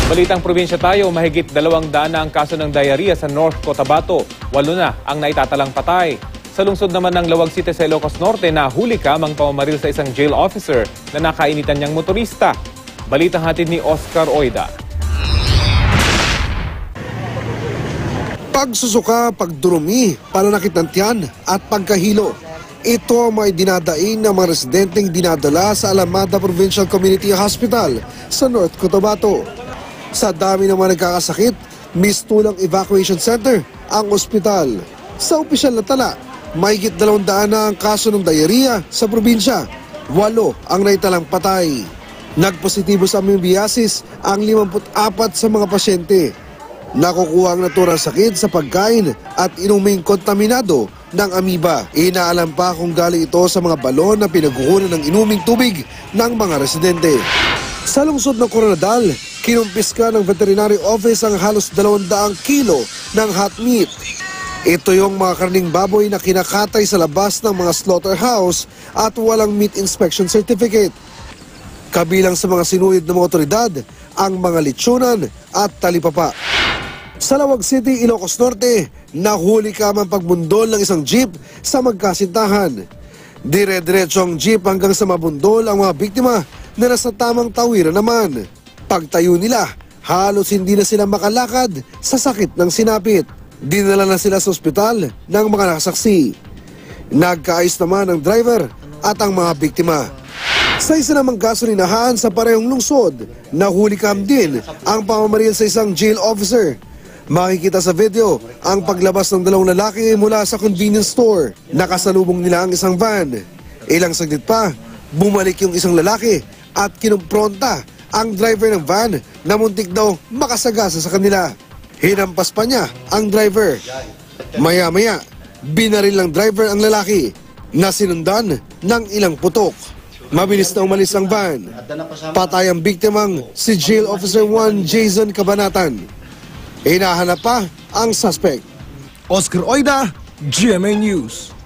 Balitang probinsya tayo, mahigit 200 na ang kaso ng diarrhea sa North Cotabato. 8 na ang naitatalang patay. Sa lungsod naman ng Lawag City sa Ilocos Norte, nahuli ang pamamaril sa isang jail officer na nakainitan niyang motorista. Balitang hatid ni Oscar Oida. Pagsusuka, pagdurumi, pananakit ng tiyan at pagkahilo. Ito ang mga dinadaing ng mga residenteng dinadala sa Alamada Provincial Community Hospital sa North Cotabato. Sa dami ng mga nagkakasakit, mistulang evacuation center ang ospital. Sa opisyal na tala, mahigit 200 na ang kaso ng diarrhea sa probinsya. 8 ang naitalang patay. Nagpositibo sa amoebiasis ang 54 sa mga pasyente. Nakukuha ang naturang sakit sa pagkain at inuming kontaminado ng amoeba. Inaalam pa kung galing ito sa mga balon na pinagkukunan ng inuming tubig ng mga residente. Sa lungsod ng Coronadal, kinumpiska ng veterinary office ang halos 200 kilo ng hot meat. Ito yung mga karning baboy na kinakatay sa labas ng mga slaughterhouse at walang meat inspection certificate. Kabilang sa mga sinuhid ng mga otoridad, ang mga litsunan at talipapa. Sa Lawag City, Ilocos Norte, nahuli ang pagbundol ng isang jeep sa magkasintahan. Dire-diretso ang jeep hanggang sa mabundol ang mga biktima na nasa tamang tawiran naman. Pagtayo nila, halos hindi na sila makalakad sa sakit ng sinapit. Dinala na sila sa ospital ng mga nakasaksi. Nagkaayos naman ang driver at ang mga biktima. Sa isa namang gasolinahan sa parehong lungsod, nahuli din ang pamamaril sa isang jail officer. Makikita sa video ang paglabas ng 2 lalaki mula sa convenience store. Nakasalubong nila ang isang van. Ilang saglit pa, bumalik yung isang lalaki at kinumpronta ang driver ng van na muntik daw makasagasa sa kanila. Hinampas pa niya ang driver. Maya-maya, binaril ng driver ang lalaki na sinundan ng ilang putok. Mabilis na umalis ang van. Patay ang biktimang si Jail Officer 1 Jason Cabanatan. Hinahanap pa ang suspect. Oscar Oida, GMA News.